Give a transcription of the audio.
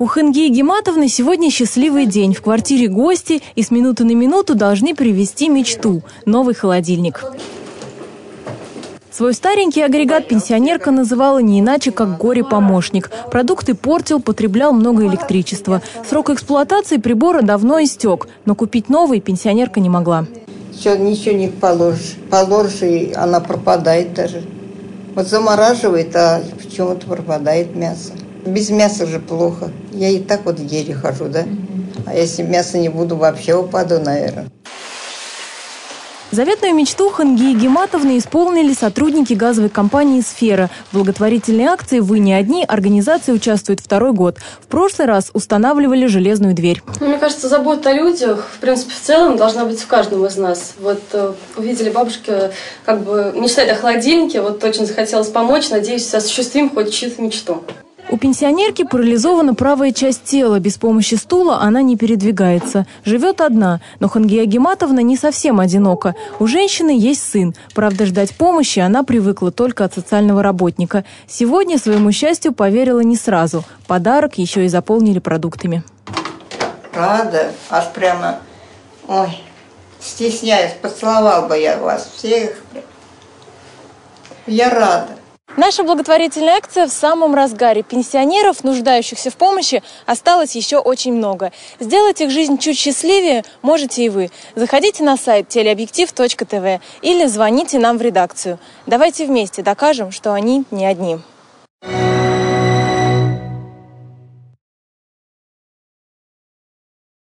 У Хангии Гиматовны сегодня счастливый день. В квартире гости и с минуты на минуту должны привезти мечту – новый холодильник. Свой старенький агрегат пенсионерка называла не иначе, как горе-помощник. Продукты портил, потреблял много электричества. Срок эксплуатации прибора давно истек, но купить новый пенсионерка не могла. Ничего не положишь. Положишь, и она пропадает даже. Вот замораживает, а почему-то пропадает мясо. Без мяса же плохо. Я и так вот еле хожу, да? А если мяса не буду, вообще упаду, наверное. Заветную мечту Хангии Гиматовны исполнили сотрудники газовой компании «Сфера». В благотворительной акции «Вы не одни» организация участвует второй год. В прошлый раз устанавливали железную дверь. Мне кажется, забота о людях, в принципе, в целом должна быть в каждом из нас. Вот увидели бабушки, мечтают о холодильнике, вот очень захотелось помочь, надеюсь, осуществим хоть чью-то мечту. У пенсионерки парализована правая часть тела. Без помощи стула она не передвигается. Живет одна, но Хангия Гиматовна не совсем одинока. У женщины есть сын. Правда, ждать помощи она привыкла только от социального работника. Сегодня своему счастью поверила не сразу. Подарок еще и заполнили продуктами. Рада, аж прямо, стесняюсь, поцеловал бы я вас всех. Я рада. Наша благотворительная акция в самом разгаре. Пенсионеров, нуждающихся в помощи, осталось еще очень много. Сделать их жизнь чуть счастливее можете и вы. Заходите на сайт teleobjektiv.tv или звоните нам в редакцию. Давайте вместе докажем, что они не одни.